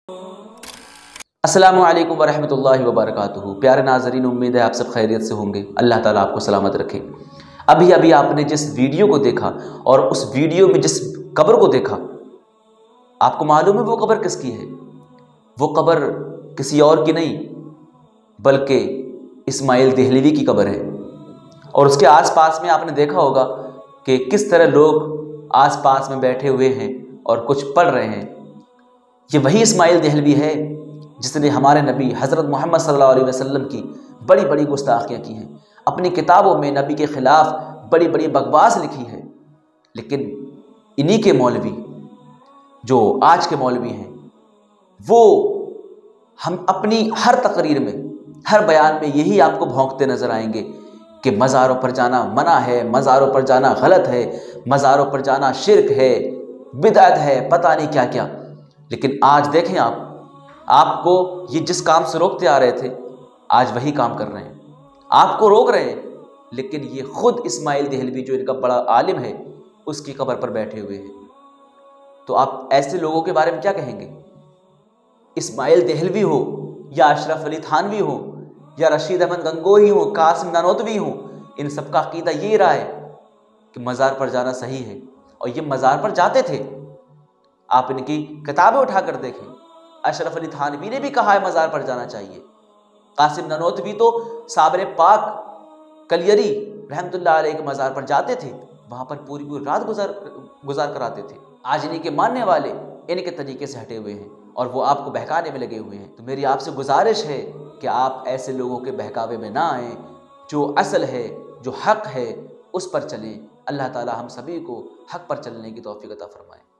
अस्सलामु अलैकुम वरहमतुल्लाहि वबरकातुहू। प्यारे नाज़रीन, उम्मीद है आप सब खैरियत से होंगे। अल्लाह ताला आपको सलामत रखे। अभी अभी आपने जिस वीडियो को देखा और उस वीडियो में जिस कब्र को देखा, आपको मालूम है वो कब्र किसकी है? वो कब्र किसी और की नहीं बल्कि इस्माइल देहलवी की कब्र है। और उसके आसपास में आपने देखा होगा कि किस तरह लोग आसपास में बैठे हुए हैं और कुछ पढ़ रहे हैं। ये वही इस्माइल देहलवी है जिसने हमारे नबी हज़रत मोहम्मद सल्लल्लाहु अलैहि वसल्लम की बड़ी बड़ी गुस्ताखियाँ की हैं, अपनी किताबों में नबी के ख़िलाफ़ बड़ी बड़ी बकवास लिखी है। लेकिन इन्हीं के मौलवी, जो आज के मौलवी हैं, वो हम अपनी हर तकरीर में, हर बयान में यही आपको भौंकते नज़र आएंगे कि मज़ारों पर जाना मना है, मज़ारों पर जाना गलत है, मज़ारों पर जाना शिर्क है, बिदअत है, पता नहीं क्या क्या। लेकिन आज देखें आपको ये जिस काम से रोकते आ रहे थे, आज वही काम कर रहे हैं, आपको रोक रहे हैं। लेकिन ये खुद इस्माइल देहलवी, जो इनका बड़ा आलिम है, उसकी कब्र पर बैठे हुए हैं। तो आप ऐसे लोगों के बारे में क्या कहेंगे? इस्माइल देहलवी हो या अशरफ अली थानवी हो या रशीद अहमद गंगोही हो, कासिम नानोतवी हो, इन सबका अकीदा ये रहा है कि मज़ार पर जाना सही है। और ये मज़ार पर जाते थे। आप इनकी किताबें उठाकर देखें, अशरफ अली थानवी ने भी कहा है मज़ार पर जाना चाहिए। कासिम नानोतवी तो साबरे पाक कलियरी रहमतुल्लाह अलैह के मज़ार पर जाते थे, वहाँ पर पूरी पूरी रात गुजार कर आते थे। आज इन्हीं के मानने वाले इनके तरीके से हटे हुए हैं और वो आपको बहकाने में लगे हुए हैं। तो मेरी आपसे गुजारिश है कि आप ऐसे लोगों के बहकावे में ना आएँ। जो असल है, जो हक़ है, उस पर चलें। अल्लाह ताला हम सभी को हक़ पर चलने की तौफ़ीक़ अता फ़रमाए।